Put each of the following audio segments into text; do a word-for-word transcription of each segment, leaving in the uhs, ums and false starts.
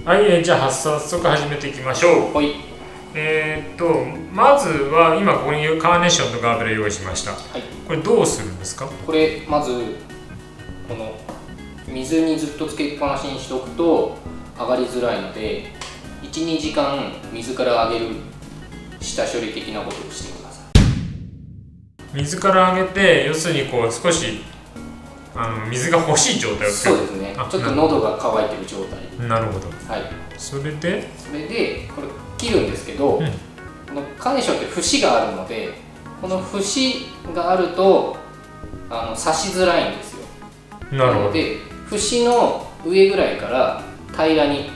はい、えー、じゃあ早速始めていきましょう。 はい。 えーっとまずは今ここにカーネーションとガーベラ用意しました。はい、これどうするんですか？ これまずこの水にずっとつけっぱなしにしておくと上がりづらいので、いち、にじかん水から上げる下処理的なことをしてください。 水から上げて、要するにこう少しあの水が欲しい状態を作る。 そうですね。ちょっと喉が渇いてる状態。 なるほど。 はい。 それでそれでこれ切るんですけど、うん、このカーネーションって節があるので、この節があるとあの刺しづらいんですよ。 なるほど。 なので節の上ぐらいから平らに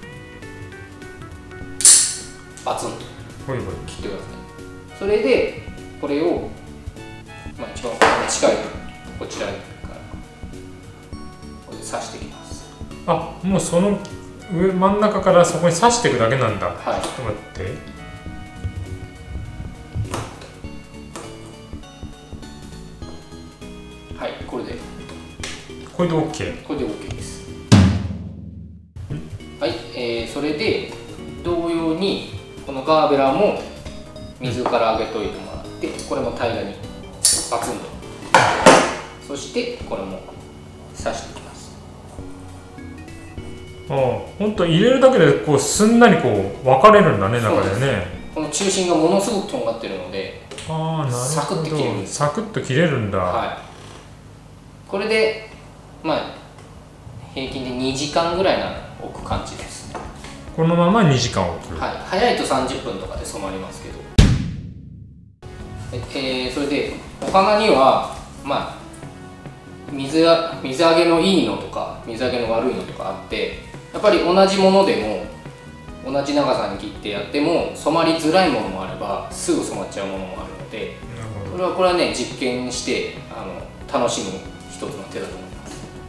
バツンと切ってください。それでこれを、まあ、一番近いこちらからこれで刺していきます。 あ、もうその上真ん中からそこに刺していくだけなんだ。 はい。 ちょっと待って。 はい、これでこれで OK。 これで OK です。はい、えー、それで同様にこのガーベラも水から上げといてもらって、これも平らにバツンと、そしてこれも刺していきます。 ああ、ほんと入れるだけでこうすんなりこう分かれるんだね、中でね。 この中心がものすごくとんがってるので、 ああ、なるほど、 サクッと切れるんです。 サクッと切れるんだ。 はい。これでまあ平均でにじかんぐらいなら置く感じですね。 このままにじかん置く。 はい。早いとさんじゅっぷんとかで染まりますけど、えー、それでお花にはまあ水や水揚げのいいのとか水揚げの悪いのとかあって、やっぱり同じものでも同じ長さに切ってやっても染まりづらいものもあればすぐ染まっちゃうものもあるので、これはこれはね実験してあの楽しむ一つの手だと思います。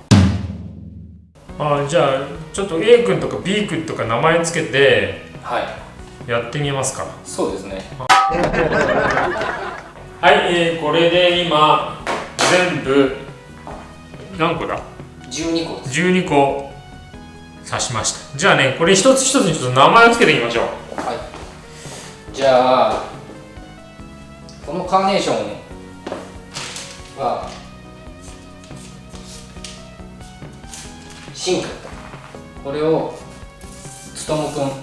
ああ、じゃあちょっと A 君とか B 君とか名前つけてやってみますか。はい、 そうですね。 はい、えー、これで今全部何個だ？ じゅうにこです。 じゅうにこ刺しました。じゃあね、これ一つ一つにちょっと名前をつけていきましょう。 はい。じゃあこのカーネーションはシンク、これをつとむくん、はい、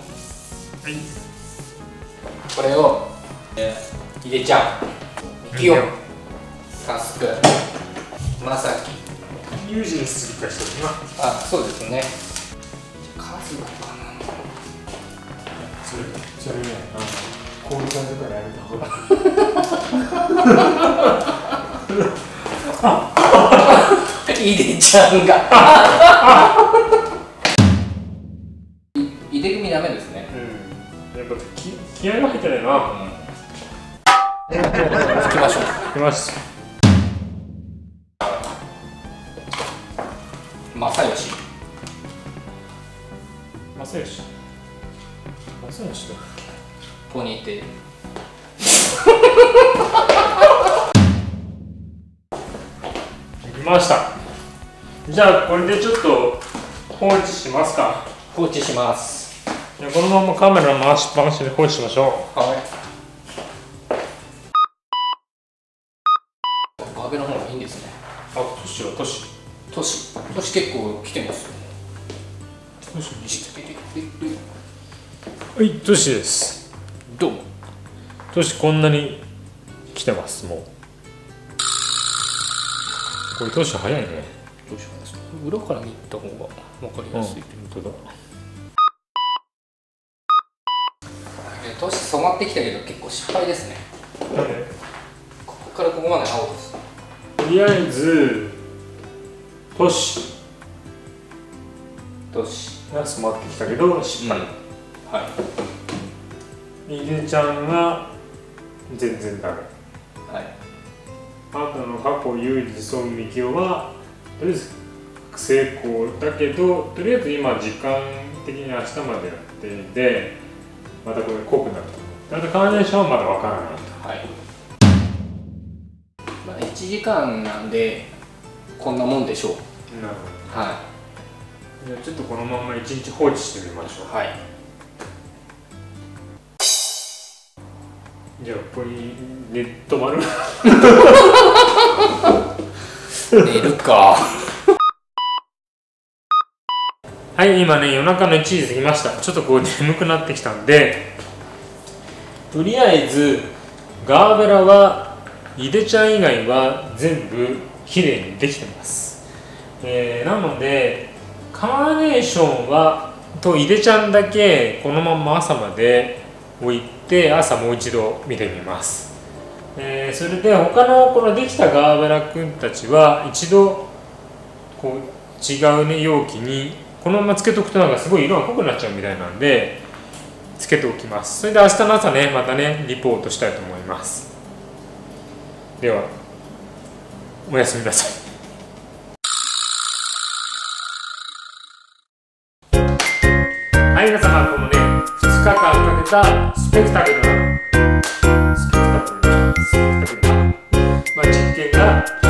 これをひでちゃん、みきお、たすく、まさき、 ユージにするかしてるな。 あ、そうですね。数がかな。 それ、それね、あの交換とかやめた方がいでちゃんがいで組ダメですね。 うん、やっぱ気気合が入ってないな。うん、 吹きましょう。 吹きます。 正義、 正義、正義だ。 ポニーテール。 できました。じゃあこれでちょっと放置しますか。 放置します。 じゃあこのままカメラ回しっぱなしで放置しましょう。 はい。ガーベラの方がいいんですね。 あ、トシはトシ。 トシ、トシ結構来てますよ。 トシにして。はい、トシです。 どうも。 トシこんなに来てます。もう。これトシ早いね。 どうしようかな。裏から見た方がわかりやすい。 うん、本当だ。 トシ染まってきたけど結構失敗ですね。 なんで？ ここからここまで青です。 とりあえずトシトシが染まってきたけど失敗、うん、 はい。 いでちゃんが全然ダメ。 はい。 あとの過去ユージ、ソン、ミキオはとりあえず成功だけど、とりあえず今時間的に明日までやってでまたこれ濃くなると。あとカーネーションはまだわからないと。 はい。まあいちじかんなんでこんなもんでしょう。 なるほど。 はい。 じゃあちょっとこのままいちにち放置してみましょう。 はい。 じゃあここに寝止まる寝るか。 はい、今ね夜中のいちじ過ぎました。ちょっとこう眠くなってきたんで、とりあえずガーベラはいでちゃん以外は全部きれいにできてます、えー、なのでカーネーションはといでちゃんだけこのまま朝まで置いて、朝もう一度見てみます、えー、それで他のこのできたガーベラくんたちは一度こう違うね容器にこのままつけとくとなんかすごい色が濃くなっちゃうみたいなんでつけておきます。それで明日の朝ねまたねリポートしたいと思います。ではおやすみなさい。はい、皆様、このねふつかかんかけたスペクタクルなスペクタクルなスペクタクルな、まあ、実験が